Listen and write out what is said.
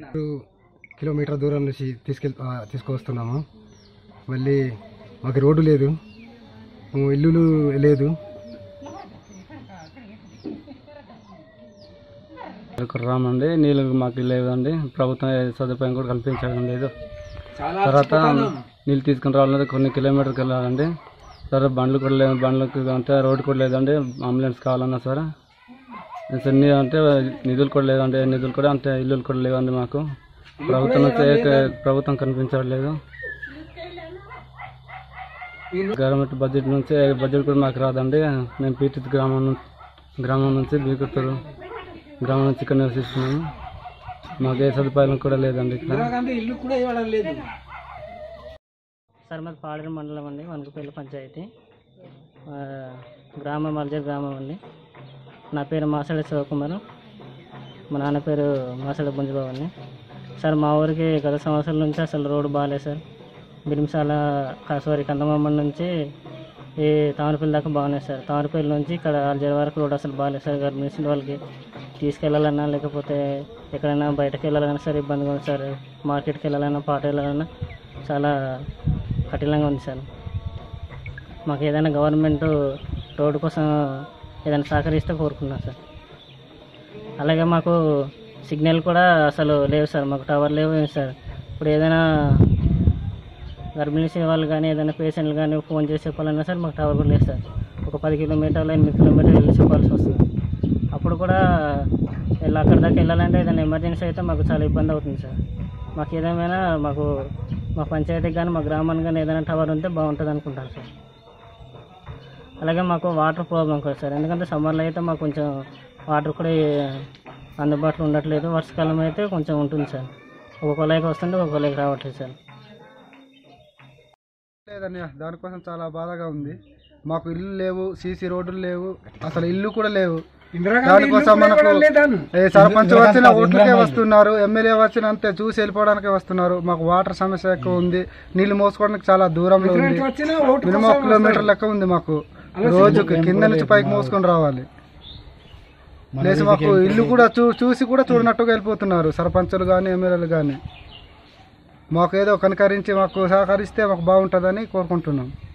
Kilometre దూరం నుంచి తీసుకువస్తున్నాము. మళ్ళీ మాకు రోడ్డు లేదు, ఇల్లు లేదు. రామండి, నీళ్ళు మాకు లేదండి. ప్రభుత్వం సదుపాయం కూడా కల్పించడం లేదు. తర్వాత నీళ్ళు తీసుకుని రావాలంటే కొన్ని కిలోమీటర్కి వెళ్ళాలండి. సరే బండ్లు కూడా లేదు, బండ్లకు అంటే రోడ్డు కూడా లేదండి. అంబులెన్స్ కావాలన్నా సరే అంటే నిధులు కూడా లేదండి. నిధులు కూడా అంటే ఇల్లులు కూడా లేవండి. మాకు ప్రభుత్వం కనిపించట్లేదు. గవర్నమెంట్ బడ్జెట్ కూడా మాకు రాదండి. మేము పీటి గ్రామం నుంచి బీకుత్తూరు గ్రామం నుంచి ఇక్కడ నివసిస్తున్నాము. మాకు ఏ సదుపాయాలు కూడా లేదండి. ఇక్కడ సార్ మాది పాడేరు మండలం అండి, వనకపల్లి పంచాయతీ, గ్రామం మల్జర్ గ్రామం అండి. నా పేరు మాసడి శివకుమార్, మా నాన్న పేరు మాసడి బుంజబాబు అండి. సార్ మా ఊరికి గత సంవత్సరాల నుంచి అసలు రోడ్డు బాగాలేదు సార్. బిరింసాల కందమమ్మ నుంచి ఈ తామరపల్లి దాకా బాగున్నాయి సార్. తామరపల్లి నుంచి ఇక్కడ అల్జర్ వరకు రోడ్ అసలు బాగాలేదు సార్. గర్భిణీ వాళ్ళకి తీసుకెళ్ళాలన్నా లేకపోతే ఎక్కడైనా బయటకు వెళ్ళాలన్నా సరే ఇబ్బందిగా ఉంది సార్. మార్కెట్కి వెళ్ళాలన్నా పాట వెళ్ళాలన్నా చాలా కఠినంగా ఉంది సార్. మాకు ఏదైనా గవర్నమెంట్ రోడ్డు కోసం ఏదైనా సహకరిస్తే కోరుకున్నాం సార్. అలాగే మాకు సిగ్నల్ కూడా అసలు లేవు సార్, మాకు టవర్ లేవు సార్. ఇప్పుడు ఏదైనా గర్భిణీ వాళ్ళు కానీ ఏదైనా పేషెంట్లు కానీ ఫోన్ చేసి చెప్పాలన్నా సార్ మాకు టవర్ కూడా లేదు సార్. ఒక 10 కిలోమీటర్లు 8 కిలోమీటర్లు వెళ్ళి చెప్పాల్సి వస్తుంది. అప్పుడు కూడా అక్కడి దాకా వెళ్ళాలంటే ఏదైనా ఎమర్జెన్సీ అయితే మాకు చాలా ఇబ్బంది అవుతుంది సార్. మాకు ఏదేమైనా మా పంచాయతీకి కానీ మా గ్రామానికి కానీ ఏదైనా టవర్ ఉంటే బాగుంటుంది అనుకుంటాను సార్. అలాగే మాకు వాటర్ ప్రాబ్లం కూడా సార్. ఎందుకంటే సమ్మర్లో అయితే మాకు కొంచెం వాటర్ కూడా అందుబాటులో ఉండట్లేదు. వర్షాకాలం అయితే కొంచెం ఉంటుంది సార్. ఒక కొలాయికి వస్తుంటే ఒక కొలాయికి రావట్లేదు సార్. లేదన్నయ్య, దానికోసం చాలా బాధగా ఉంది. మాకు ఇల్లు లేవు, సీసీ రోడ్లు లేవు, అసలు ఇల్లు కూడా లేవు. దానికోసం మనకు సర్పంచ్ వచ్చిన ఓట్లకే వస్తున్నారు, ఎమ్మెల్యే వచ్చిన అంతే చూసి వెళ్ళిపోవడానికే వస్తున్నారు. మాకు వాటర్ సమస్య ఎక్కువ ఉంది, నీళ్లు మోసుకోవడానికి చాలా దూరంలో ఉంది. మినిమం 1 కిలోమీటర్ లెక్క ఉంది. మాకు రోజుకి కింద నుంచి పైకి మోసుకొని రావాలి. లేదు మాకు ఇల్లు కూడా చూసి కూడా చూడనట్టుగా వెళ్ళిపోతున్నారు సర్పంచులు కానీ ఎమ్మెల్యేలు కానీ. మాకు ఏదో కనకరించి మాకు సహకరిస్తే మాకు బాగుంటుందని కోరుకుంటున్నాం.